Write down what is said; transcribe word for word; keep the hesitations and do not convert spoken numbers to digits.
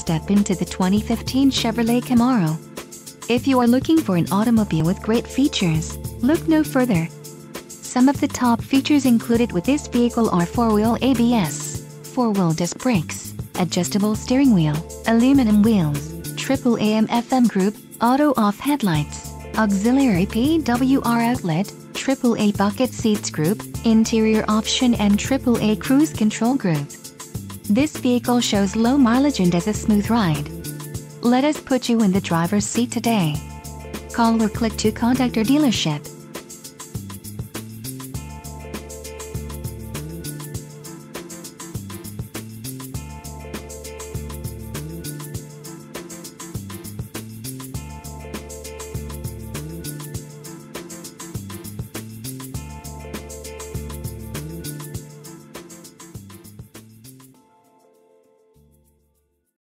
step into the twenty fifteen Chevrolet Camaro. If you are looking for an automobile with great features, look no further. Some of the top features included with this vehicle are four-wheel A B S, four-wheel disc brakes, adjustable steering wheel, aluminum wheels, triple A M F M group, auto-off headlights, auxiliary P W R outlet, triple A bucket seats group, interior option and triple A cruise control group. This vehicle shows low mileage and has a smooth ride. Let us put you in the driver's seat today. Call or click to contact our dealership.